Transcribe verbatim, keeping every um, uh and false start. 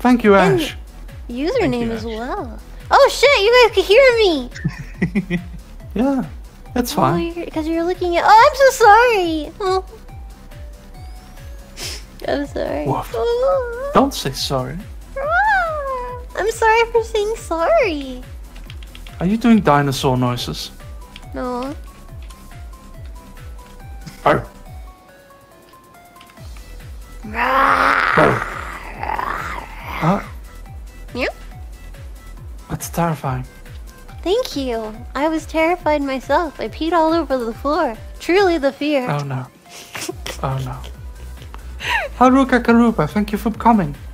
Thank you, Ash. And username you, as Ash. well. Oh shit, you guys can hear me! Yeah, that's fine. Because oh, you're, you're looking at- Oh, I'm so sorry! Oh. I'm sorry. Oh. Don't say sorry. Ah. I'm sorry for saying sorry. Are you doing dinosaur noises? No. Oh. Huh? Yeah? That's terrifying. Thank you. I was terrified myself. I peed all over the floor. Truly the fear. Oh no. Oh no. Haruka Karuba, thank you for coming.